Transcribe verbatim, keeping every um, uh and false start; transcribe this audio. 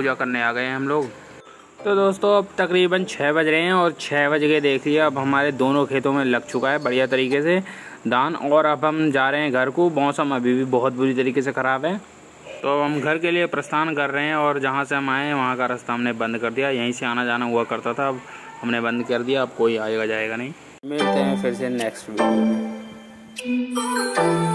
पूजा करने आ गए हैं हम लोग। तो दोस्तों अब तकरीबन छः बज रहे हैं और छः बज के देख लिया अब हमारे दोनों खेतों में लग चुका है बढ़िया तरीके से धान। और अब हम जा रहे हैं घर को। मौसम अभी भी बहुत बुरी तरीके से ख़राब है, तो हम घर के लिए प्रस्थान कर रहे हैं। और जहाँ से हम आए हैं वहाँ का रास्ता हमने बंद कर दिया। यहीं से आना जाना हुआ करता था, अब हमने बंद कर दिया। अब कोई आएगा जाएगा नहीं। मिलते हैं फिर से नेक्स्ट वीडियो में।